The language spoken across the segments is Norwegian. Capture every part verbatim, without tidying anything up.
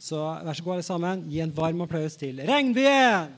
Så vær så god alle sammen, gi en varm applaus til Regnbuen!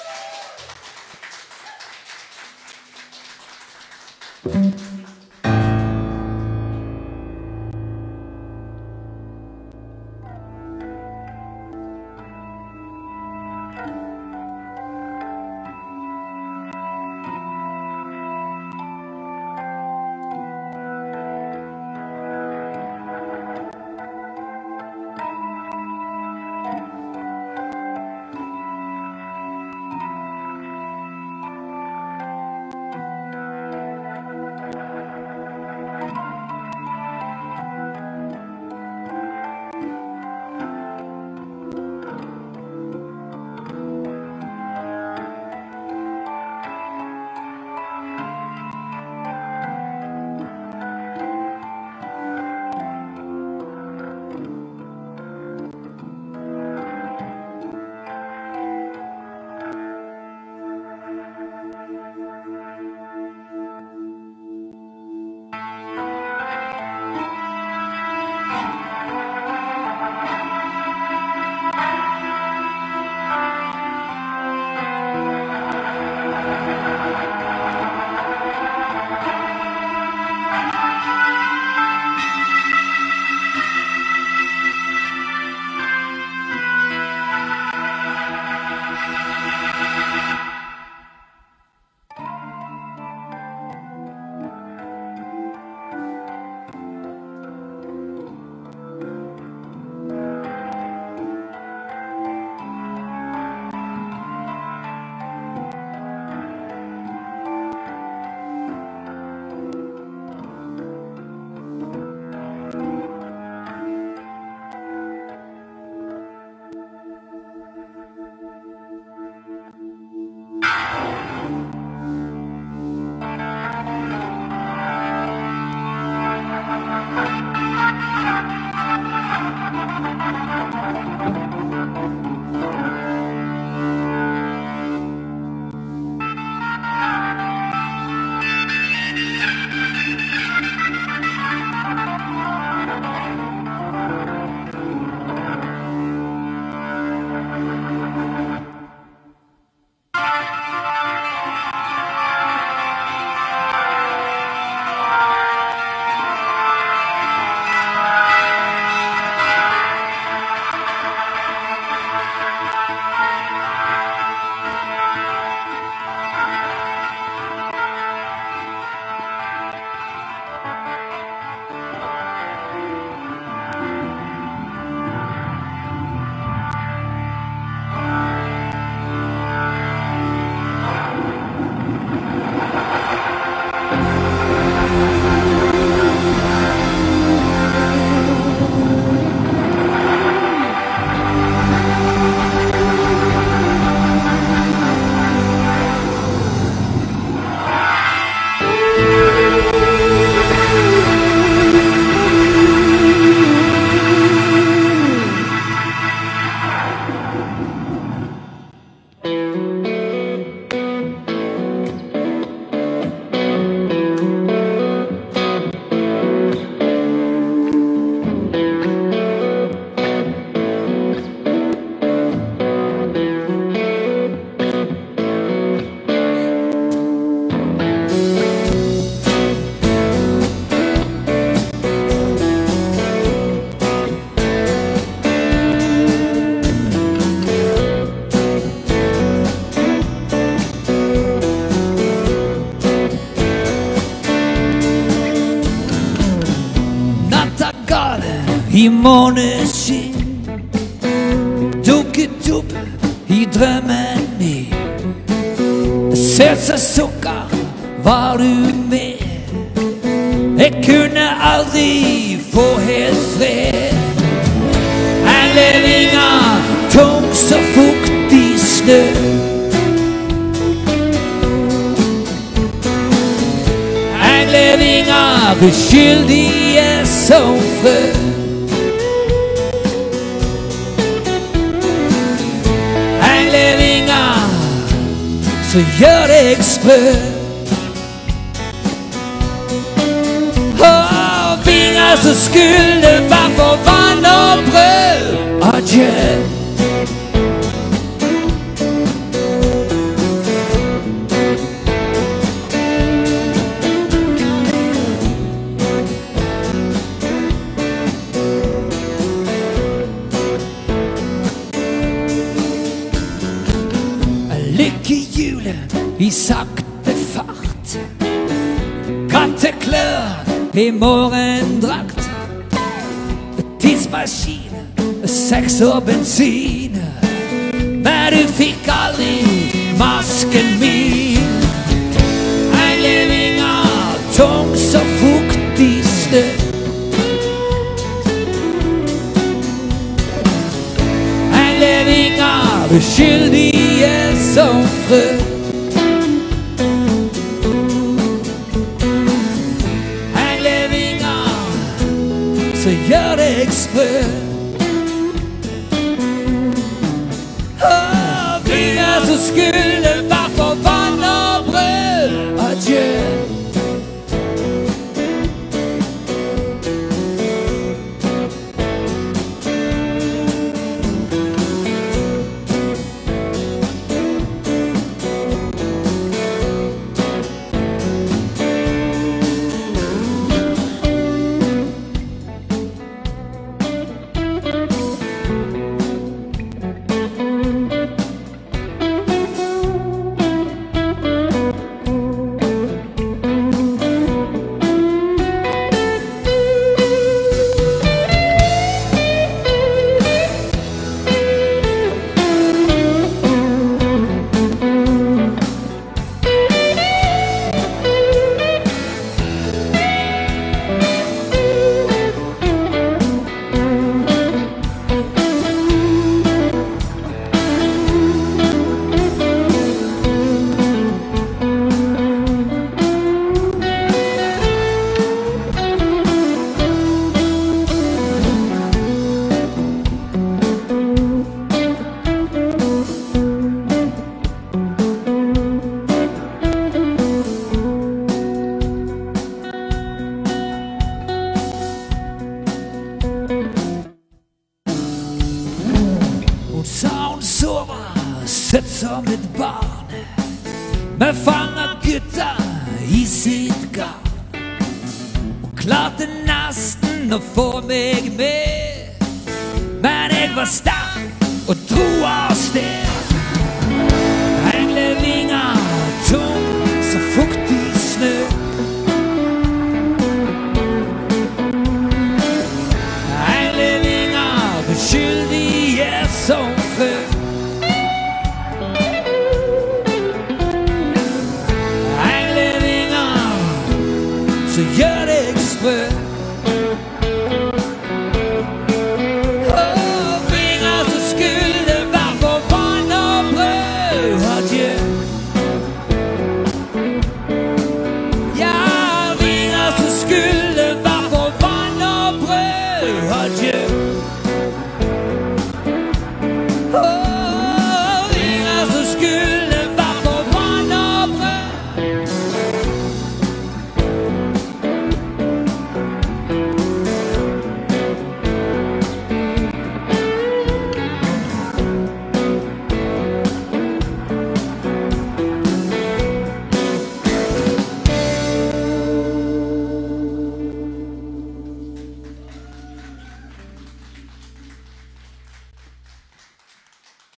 I måneskinn dukket opp i drømmen min. Søt som sukker var du med. Jeg kunne aldri få helt fred. Englevinger tung som fuktig snø. Englevinger uskyldige som frø. Så gjør deg sprø. Og vinger som skulle vært for vann og brød. Og adjø. Lykkehjulet i sakte fart, katteklør i morgendrakt, tidsmaskin, sex og bensin, men du fikk aldri masken min. En levinger tung som fuktig snø, en levinger uskyldige som frø. En levinger som gjør deg sprø. Åh, vinger som skulle vært på vann og brød. Adjø. Hun sa hun sover søtt som et barn, men fanger gutta i sitt garn. Hun klarte nesten å få meg med, men jeg var sterk